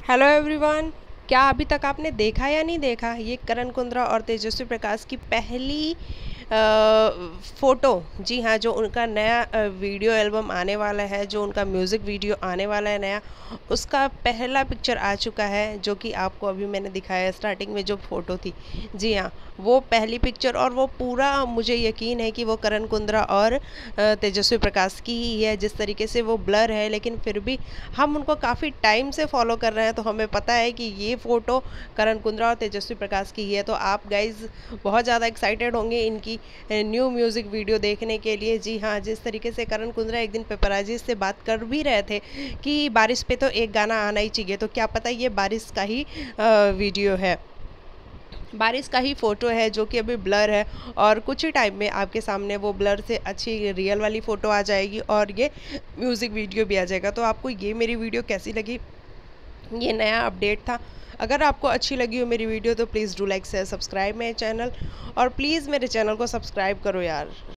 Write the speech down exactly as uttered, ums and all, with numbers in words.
Hello everyone. क्या अभी तक आपने देखा या नहीं देखा ये करण कुंद्रा और तेजस्वी प्रकाश की पहली फ़ोटो? जी हाँ, जो उनका नया अ, वीडियो एल्बम आने वाला है, जो उनका म्यूज़िक वीडियो आने वाला है नया, उसका पहला पिक्चर आ चुका है, जो कि आपको अभी मैंने दिखाया स्टार्टिंग में जो फ़ोटो थी। जी हाँ, वो पहली पिक्चर, और वो पूरा मुझे यकीन है कि वो करण कुंद्रा और अ, तेजस्वी प्रकाश की ही है। जिस तरीके से वो ब्लर है, लेकिन फिर भी हम उनको काफ़ी टाइम से फॉलो कर रहे हैं, तो हमें पता है कि ये फ़ोटो करण कुंद्रा और तेजस्वी प्रकाश की ही है। तो आप गाइज़ बहुत ज़्यादा एक्साइटेड होंगे इनकी न्यू म्यूज़िक वीडियो देखने के लिए। जी हाँ, जिस तरीके से करण कुंद्रा एक दिन पेपराजी से बात कर भी रहे थे कि बारिश पे तो एक गाना आना ही चाहिए, तो क्या पता ये बारिश का ही अ, वीडियो है, बारिश का ही फ़ोटो है, जो कि अभी ब्लर है। और कुछ ही टाइम में आपके सामने वो ब्लर से अच्छी रियल वाली फ़ोटो आ जाएगी और ये म्यूज़िक वीडियो भी आ जाएगा। तो आपको ये मेरी वीडियो कैसी लगी? ये नया अपडेट था। अगर आपको अच्छी लगी हो मेरी वीडियो तो please do like share subscribe मेरे चैनल, और प्लीज़ मेरे चैनल को सब्सक्राइब करो यार।